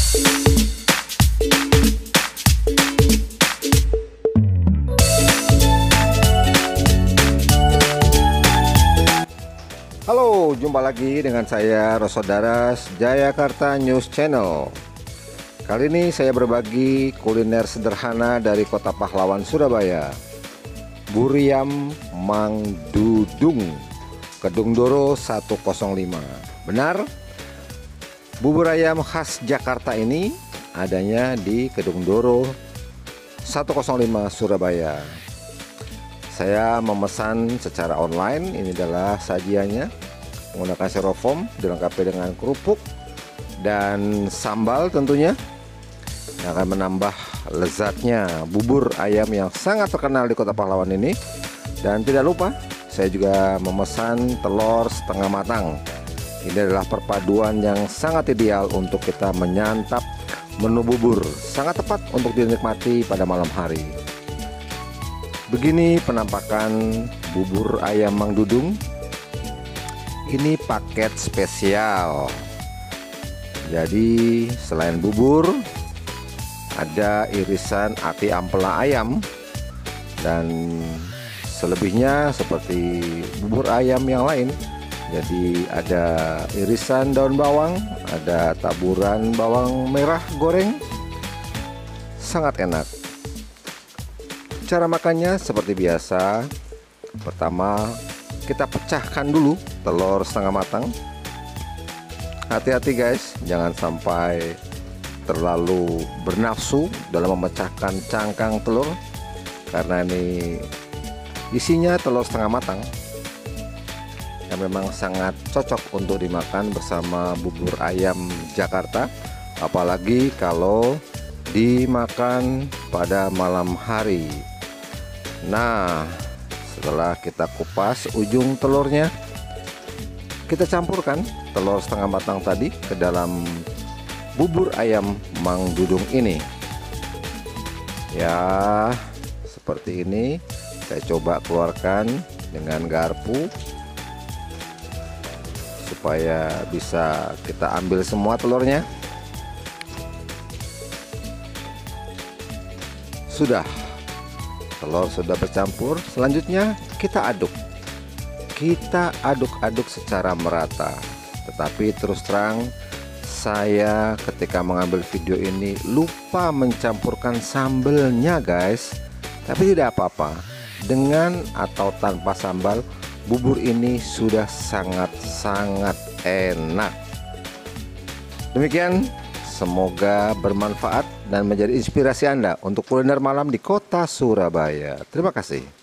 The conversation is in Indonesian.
Halo, jumpa lagi dengan saya Rosodaras Jayakarta News Channel. Kali ini saya berbagi kuliner sederhana dari Kota Pahlawan, Surabaya. Buriam Mang Dudung, Kedungdoro 105. Benar, bubur ayam khas Jakarta ini adanya di Kedungdoro 105 Surabaya. Saya memesan secara online. Ini adalah sajiannya menggunakan styrofoam, dilengkapi dengan kerupuk dan sambal tentunya, yang akan menambah lezatnya bubur ayam yang sangat terkenal di Kota Pahlawan ini. Dan tidak lupa saya juga memesan telur setengah matang. Ini adalah perpaduan yang sangat ideal untuk kita menyantap menu bubur, sangat tepat untuk dinikmati pada malam hari. Begini penampakan bubur ayam Mang Dudung. Ini paket spesial. Jadi selain bubur, ada irisan ati ampela ayam, dan selebihnya seperti bubur ayam yang lain. Jadi ada irisan daun bawang, ada taburan bawang merah goreng. Sangat enak. Cara makannya seperti biasa. Pertama, kita pecahkan dulu telur setengah matang. Hati-hati guys, jangan sampai terlalu bernafsu dalam memecahkan cangkang telur, karena ini isinya telur setengah matang yang memang sangat cocok untuk dimakan bersama bubur ayam Jakarta, apalagi kalau dimakan pada malam hari. Nah, setelah kita kupas ujung telurnya, kita campurkan telur setengah matang tadi ke dalam bubur ayam Mang Dudung ini. Ya, seperti ini. Saya coba keluarkan dengan garpu supaya bisa kita ambil semua telurnya. Sudah, telur sudah bercampur. Selanjutnya kita aduk. Kita aduk-aduk secara merata. Tetapi terus terang, saya ketika mengambil video ini lupa mencampurkan sambelnya guys. Tapi tidak apa-apa, dengan atau tanpa sambal, bubur ini sudah sangat-sangat enak. Demikian, semoga bermanfaat dan menjadi inspirasi Anda untuk kuliner malam di Kota Surabaya. Terima kasih.